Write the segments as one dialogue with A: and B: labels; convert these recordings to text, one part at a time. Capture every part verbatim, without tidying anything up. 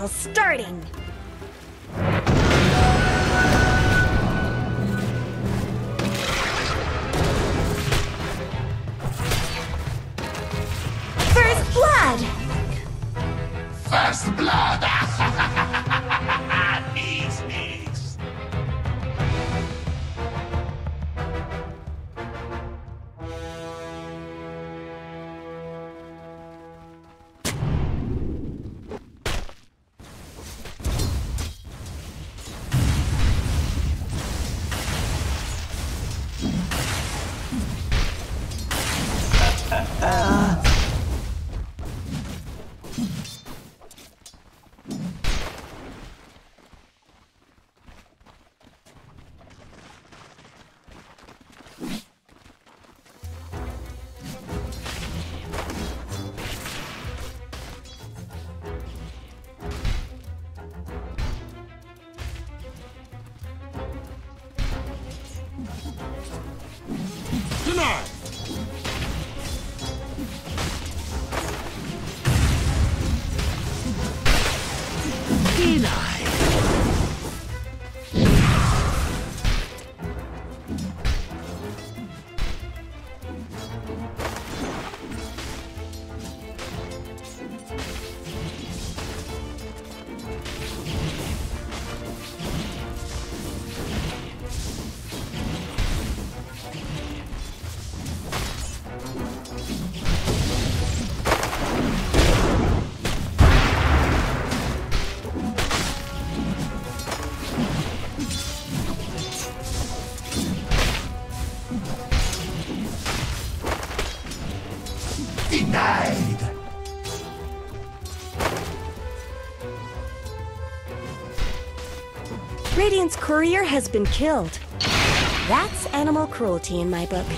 A: battle starting! First blood!
B: First blood! Needs, needs.
C: Denied!
B: Denied! Denied!
A: Radiant's courier has been killed. That's animal cruelty in my book.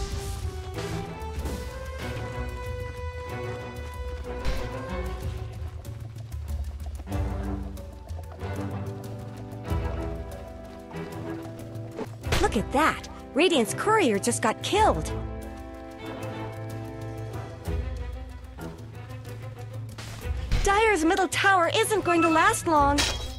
A: Look at that! Radiant's courier just got killed! Dire's middle tower isn't going to last long!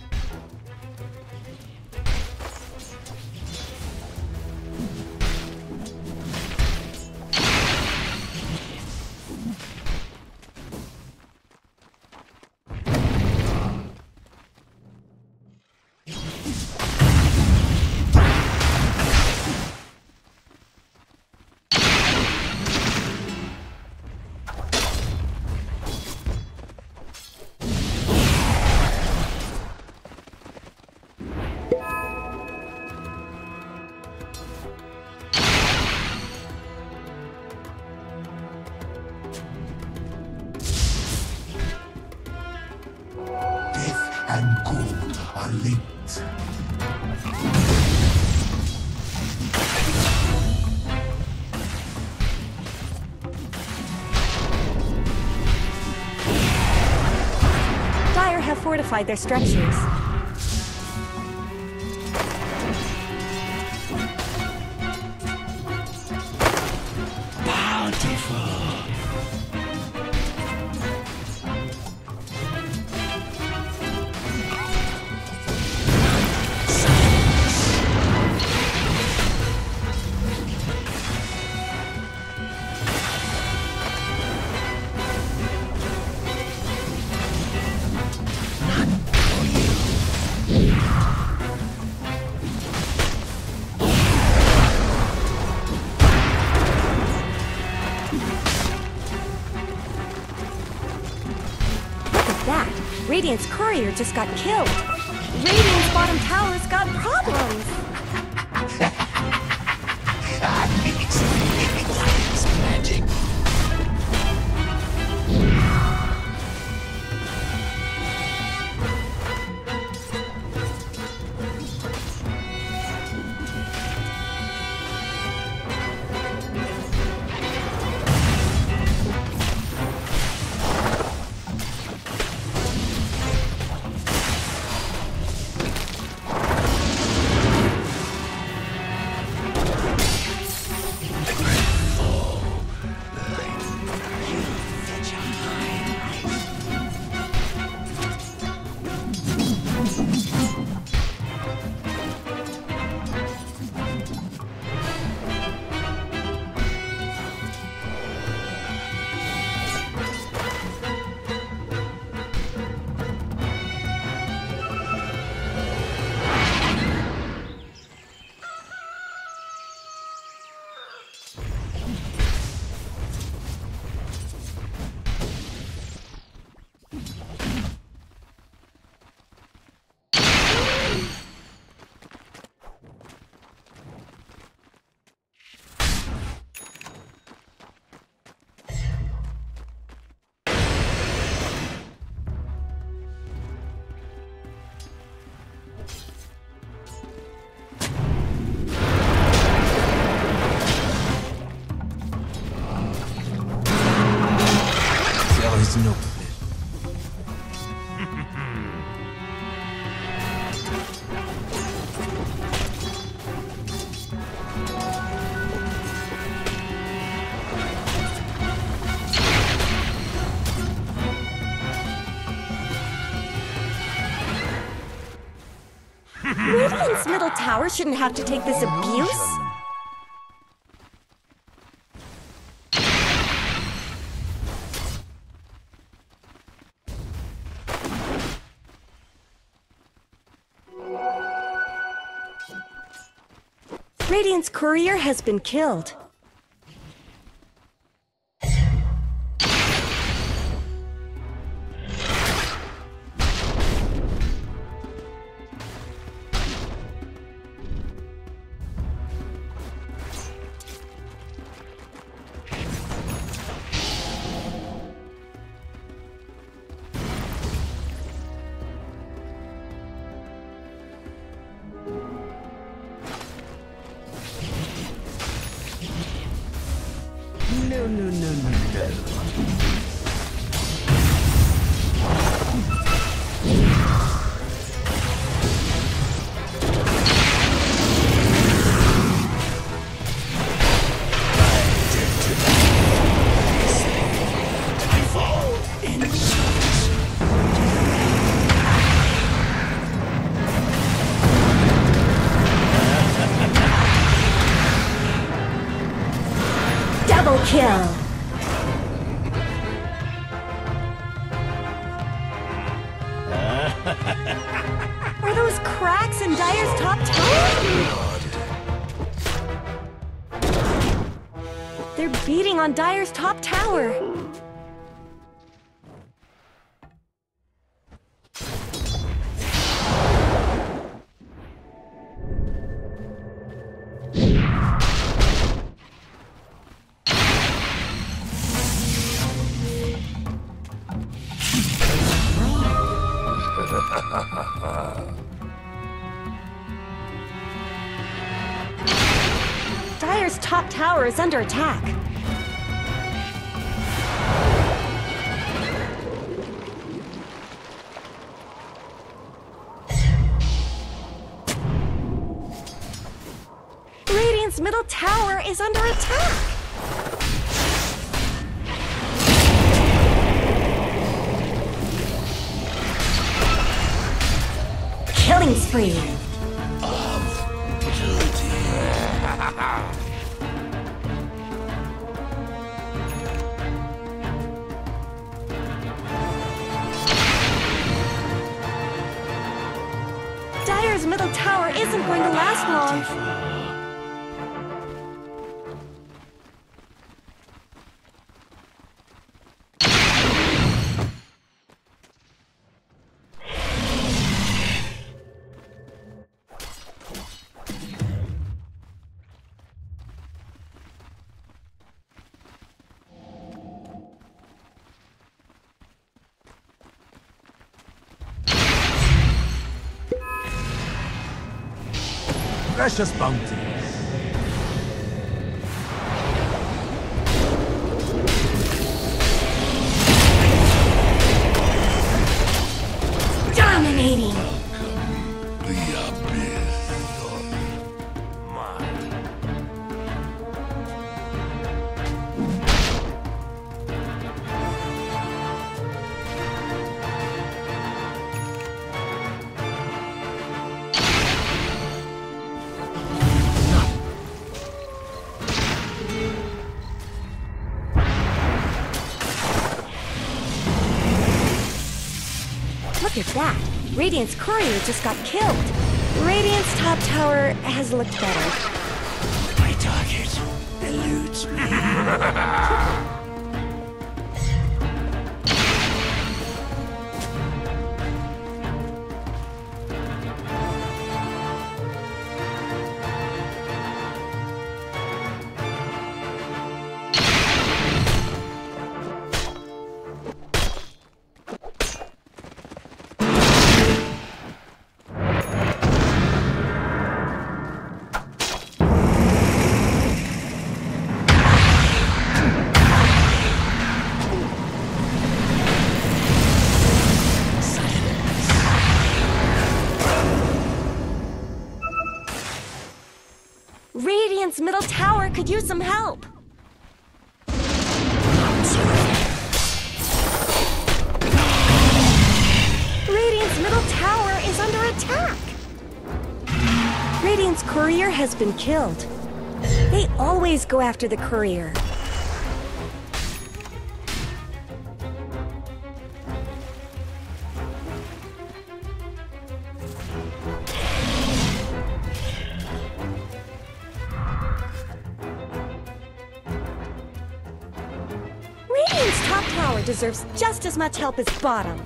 B: And good are linked.
A: Dire have fortified their structures. Radiant's courier just got killed. Radiant's bottom tower's got problems.
B: Magic.
A: Radiant's middle tower shouldn't have to take this abuse. Radiant's courier has been killed.
D: No, no, no, no, no.
A: Double kill! Are those cracks in Dire's top tower? They're beating on Dire's top tower. Dire's top tower is under attack. Radiant's middle tower is under attack. Killing spree. Dire's middle tower isn't going to last long.
D: Precious bounty.
A: Dominating!
B: The abyss on mine.
A: Look at that! Radiant's courier just got killed. Radiant's top tower has looked better.
B: My target eludes me.
A: Radiant's middle tower could use some help. Radiant's middle tower is under attack. Radiant's courier has been killed. They always go after the courier. Radiant's top tower deserves just as much help as bottom.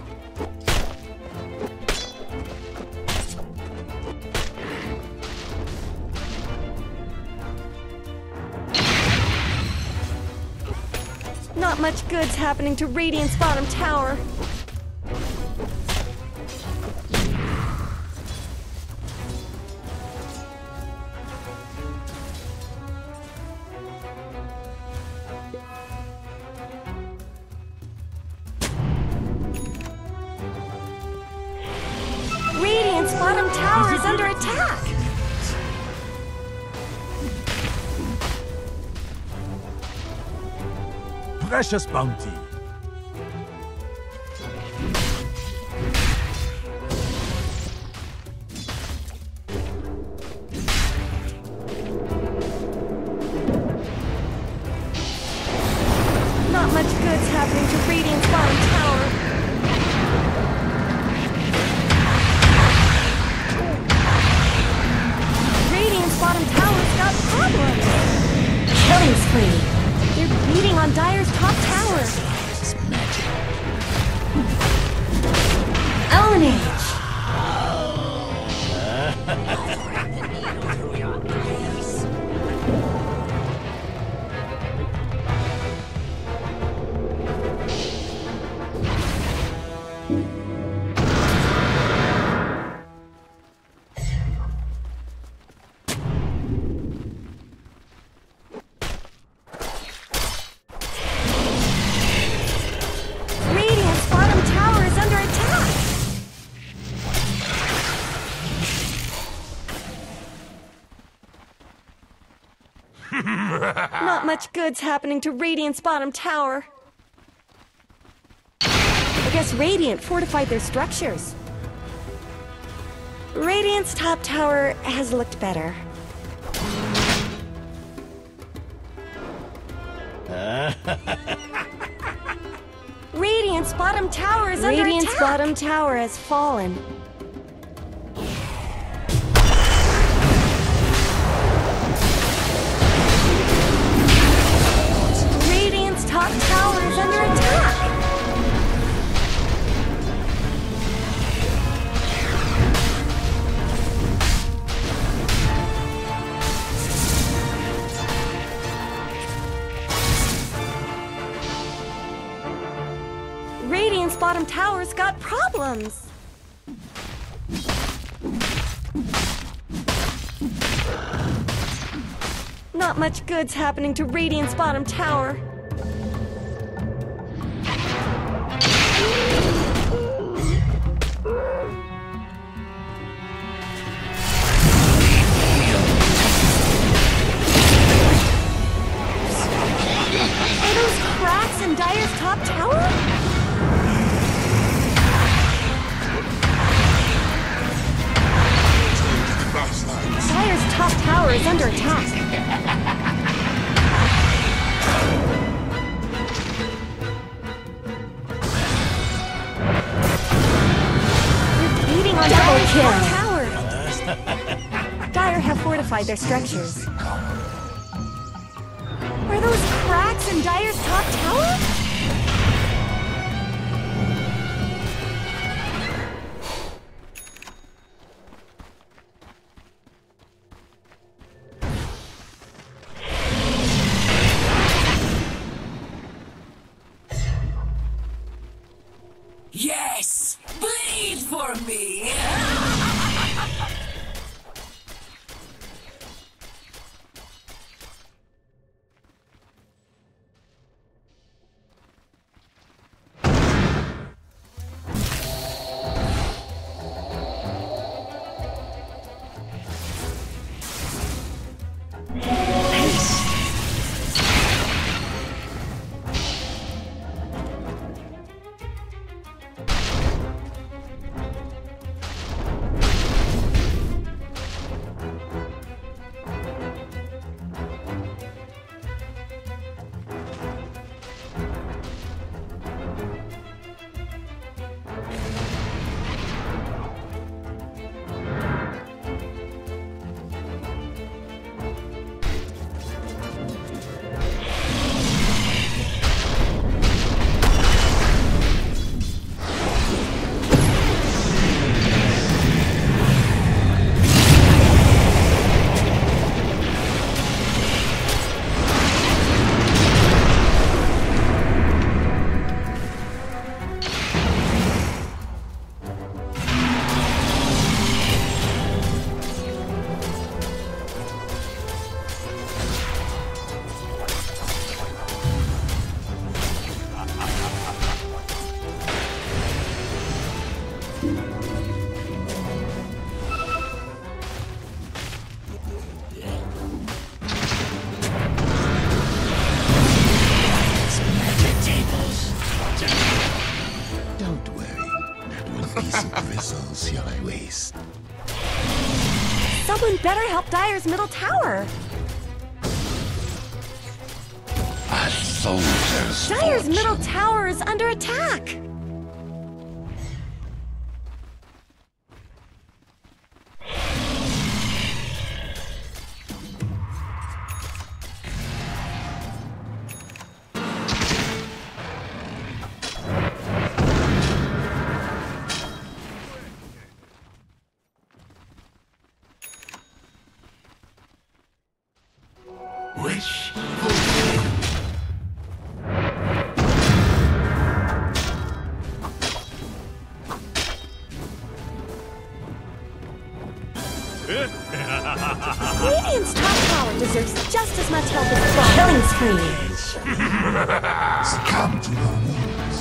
A: Not much good's happening to Radiant's bottom tower. Radiant's bottom tower is under attack!
D: Precious bounty.
A: Not much good's happening to Radiant's bottom tower. Radiant's bottom tower's got problems. Killing spree. They're beating on Dire's top tower.
B: It's magic.
A: Ownage. Radiant's bottom tower is under attack. Not much good's happening to Radiant's bottom tower. I guess Radiant fortified their structures. Radiant's top tower has looked better. Radiant's bottom tower is under attack. Radiant's bottom tower has fallen. Radiant's top tower is under attack. Radiant's bottom tower's got problems. Not much good's happening to Radiant's bottom tower. Are those cracks in Dire's top tower? Dire's top tower is under attack. They're beating on Dire's top tower. Dire have fortified their structures. Are those cracks in Dire's top tower?
B: Yes! Bleed for me!
A: Someone better help Dire's middle tower.
B: A soldier's
A: Dire's
B: fortune.
A: middle tower is under attack.
B: Wish
A: Radiant's top tower deserves just as much help as Ball. Killing spree.
B: come to your knees.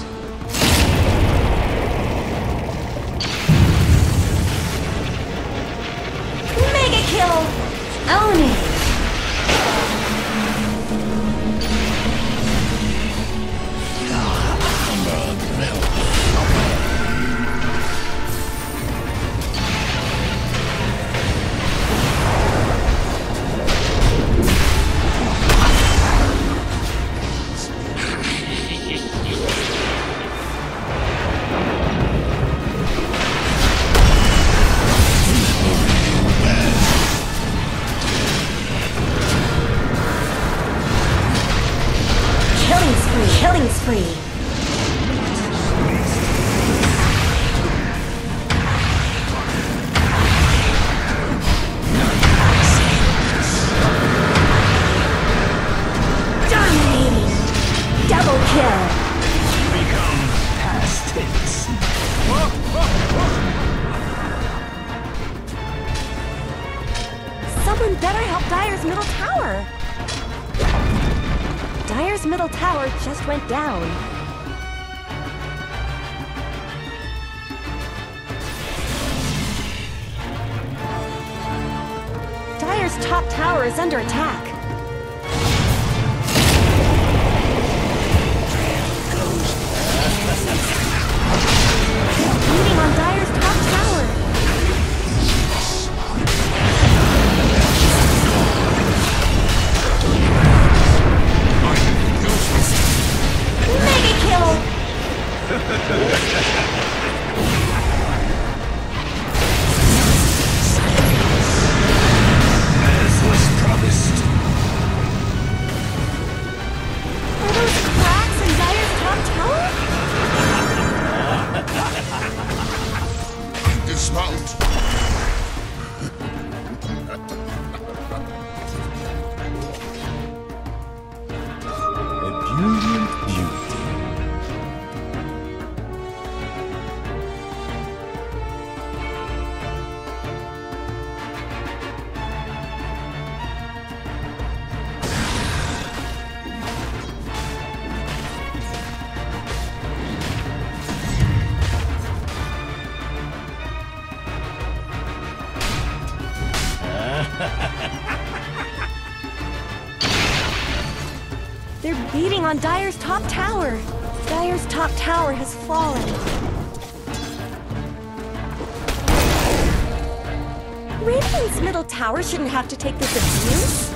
A: Mega kill. Own it. Killing spree. Dominating. Double kill.
B: Become past tense.
A: Someone better help Dire's middle tower. Dire's middle tower just went down. Dire's top tower is under attack. Beating on Dire's top tower. Mega kill!
B: As was promised.
A: Are those cracks in Dire's top tower?
C: Dismount.
D: Ebullient beauty.
A: They're beating on Dire's top tower. Dire's top tower has fallen. Radiant's middle tower shouldn't have to take this abuse.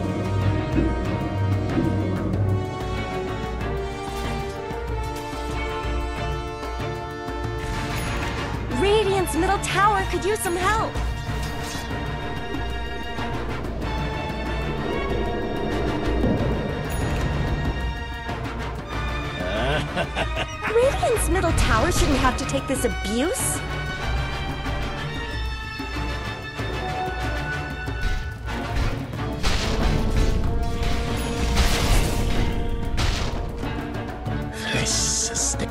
A: Radiant's middle tower could use some help. Radiant's middle tower shouldn't have to take this abuse.
B: This is the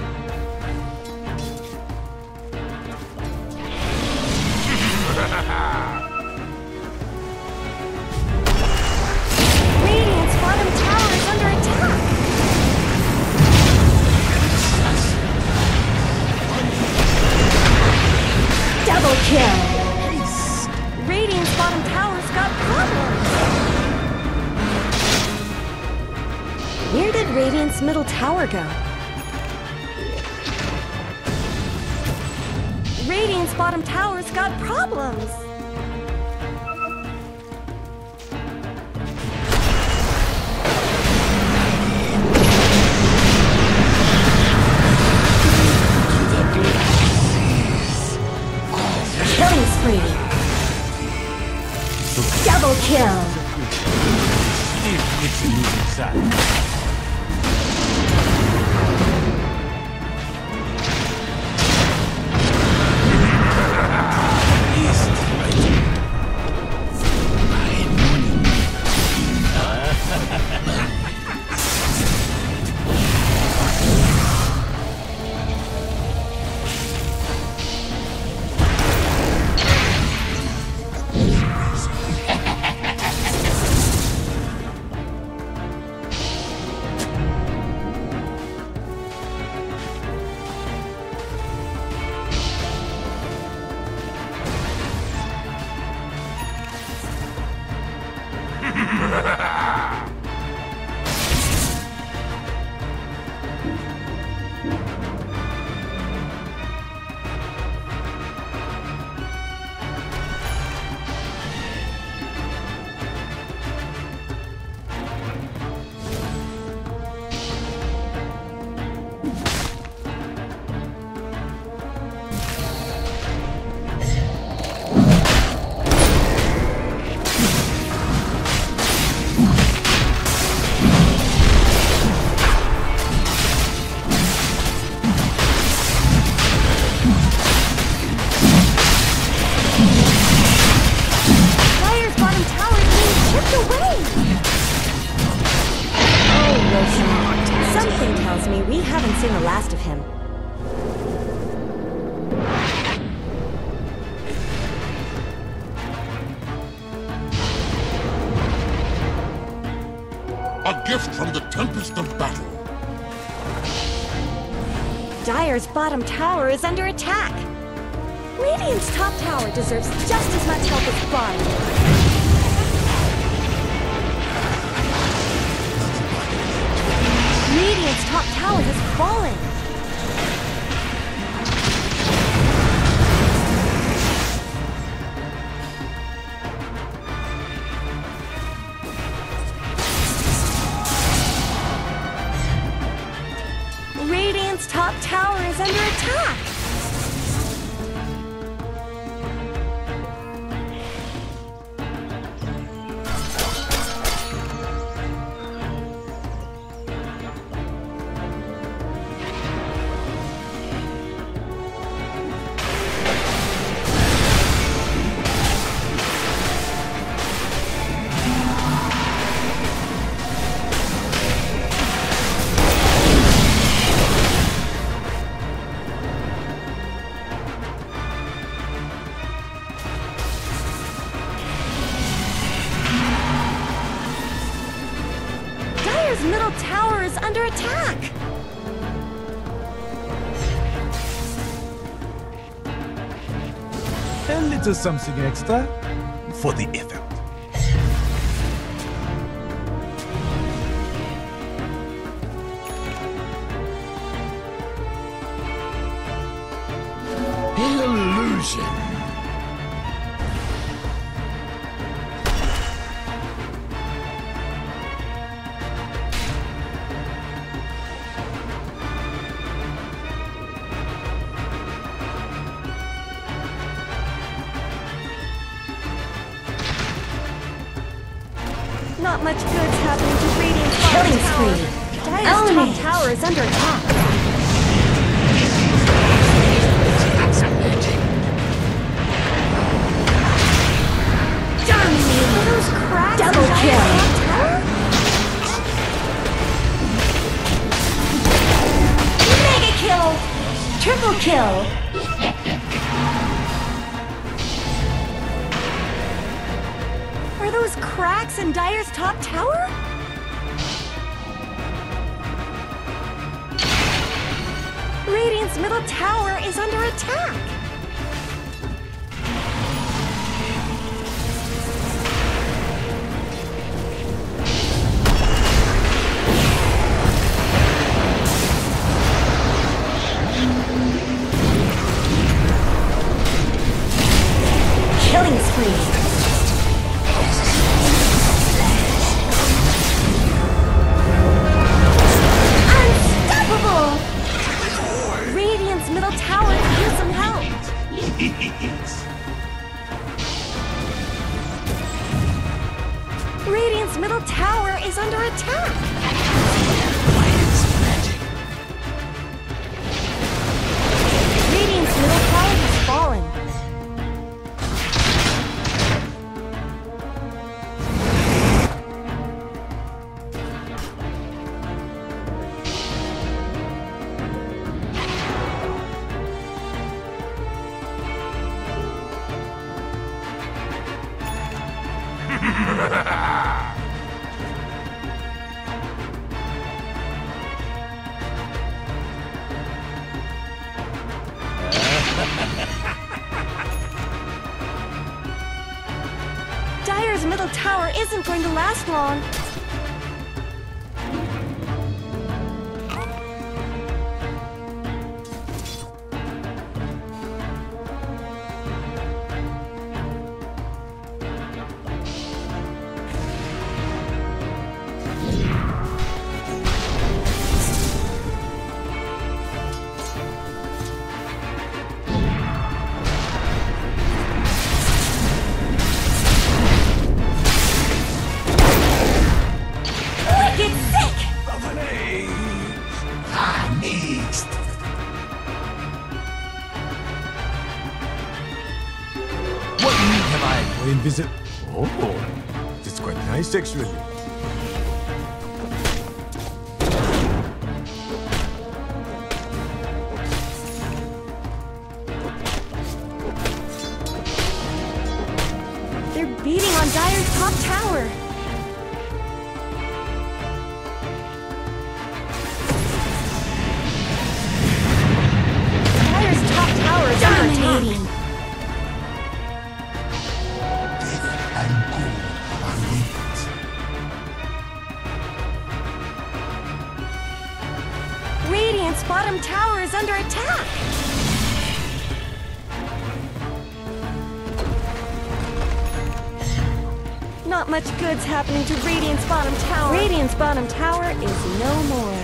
A: Radiant's bottom tower is under attack. Double kill! Radiant's bottom tower's got problems! Where did Radiant's middle tower go? Radiant's bottom tower's got problems! spree. Double kill.
D: Leave Nyxth losing side.
C: A gift from the tempest of battle.
A: Dire's bottom tower is under attack. Radiant's top tower deserves just as much help as bottom. Radiant's top tower has fallen. Radiant's top tower is under attack! Middle tower is under attack!
D: A little something extra for the effort.
B: Illusion.
A: Not much good's happening to Radiant's bottom tower. Dire's top tower is under attack. Dominating! Are those cracks? Double kill! Mega kill! Triple kill! Are those cracks in Dire's top tower? Radiant's middle tower is under attack! Killing spree! Radiant's middle tower needs some help! Radiant's middle tower is under attack! Radiant's middle tower has fallen. Dire's middle tower isn't going to last long.
D: Visit. Oh, it's quite nice actually.
A: They're beating on Dire's top tower. Dire's top tower is dominating. Radiant's bottom tower is under attack! Not much good's happening to Radiant's bottom tower. Radiant's bottom tower is no more.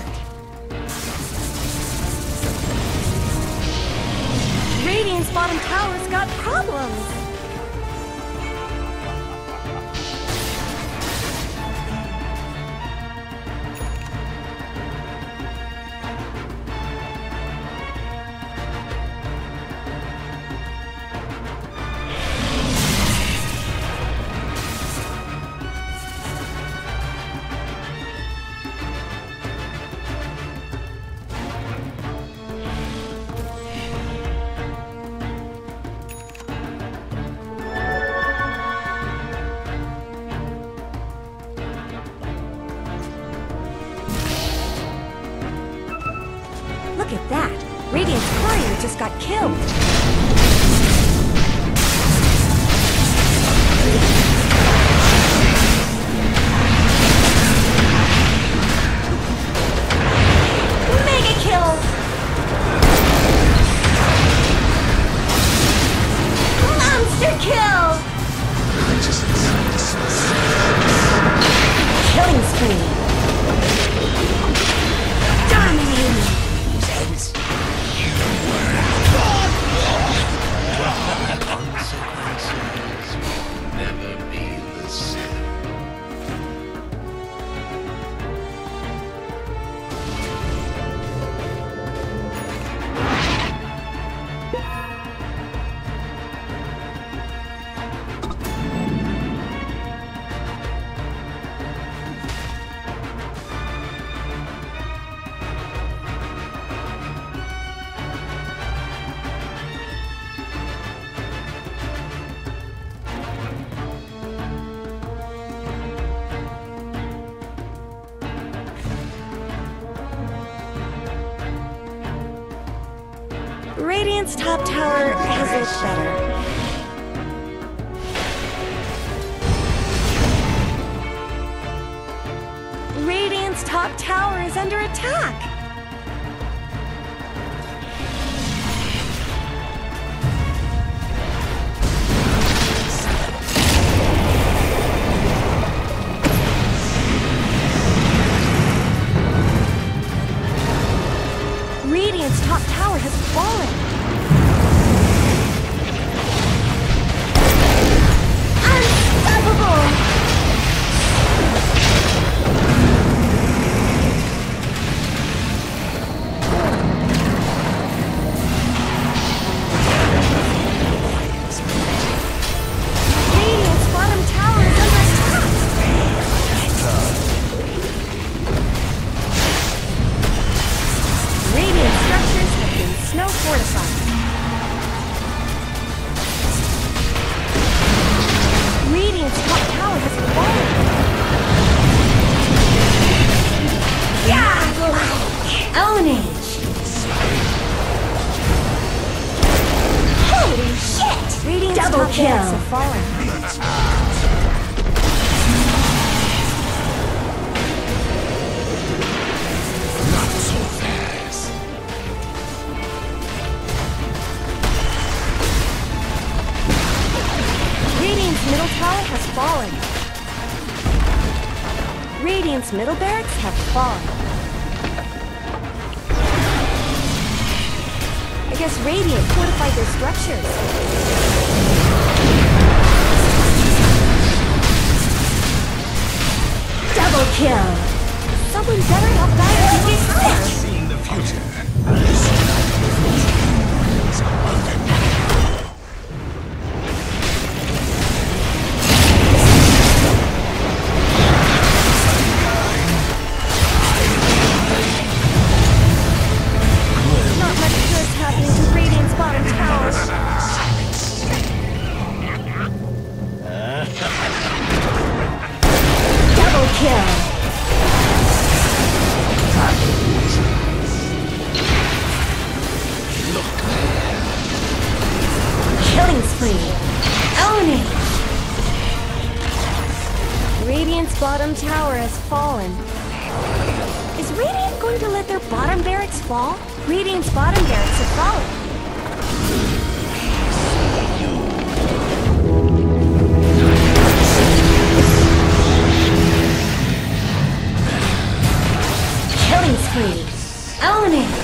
A: Radiant's bottom tower's got problems! Look at that! Radiant's courier just got killed! Mega kill! Monster kill! Killing spree! Dominating!
C: Consequences will never be the same.
A: Radiant's top tower has it better. Radiant's top tower is under attack! Radiant's top tower has fallen! Unstoppable! barracks have fallen.
C: Not so fast.
A: Radiant's middle tower has fallen. Radiant's middle barracks have fallen. I guess Radiant fortified their structures. Double kill! Someone better help Dire to get clear!
C: Seeing the future.
A: Not much good's happening to Radiant's bottom tower. Double kill! Killing spree! Own it! Radiant's bottom tower has fallen. Is Radiant going to let their bottom barracks fall? Radiant's bottom barracks have fallen. Killing spree! Own it!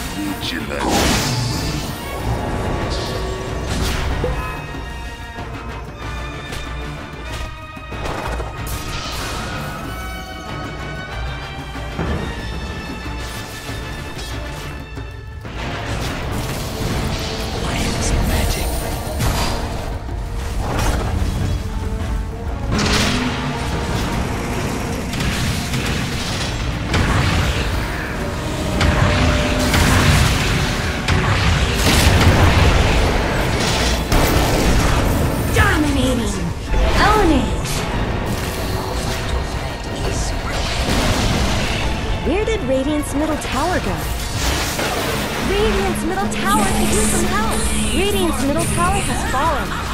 A: Where did Radiant's middle tower go? Radiant's middle tower could use some help! Radiant's middle tower has fallen.